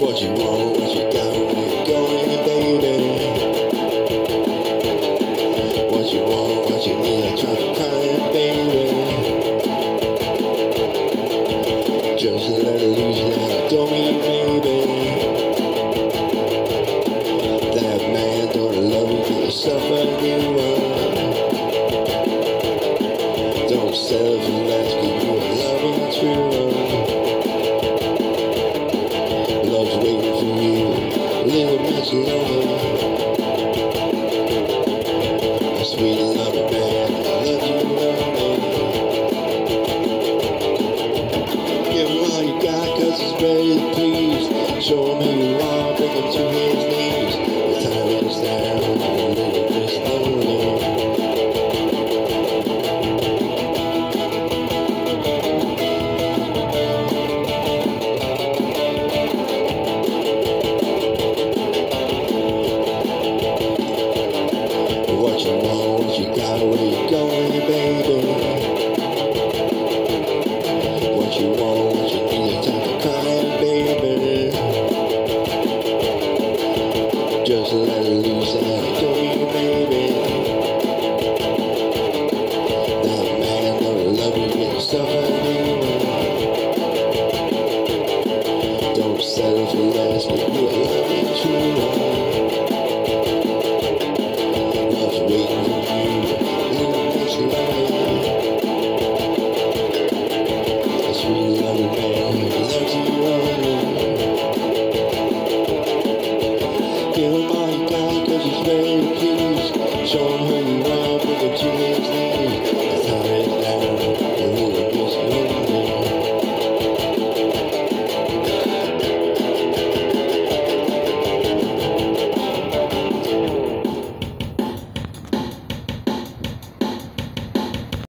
What you want, what you got, where you going, baby? What you want, what you need, I try to cry, baby. Just let it loose, now don't me, baby. That man don't love you, you suffer, you don't settle for less, give you a loving true. Love's waiting for you, a little much longer. A sweet loving man, I love you, love. Give him all you got, cause he's ready to please. Show him who you are, bring him to his knees. The time is now, a little bit slowly. What you want, what you got, where you going, baby? What you want,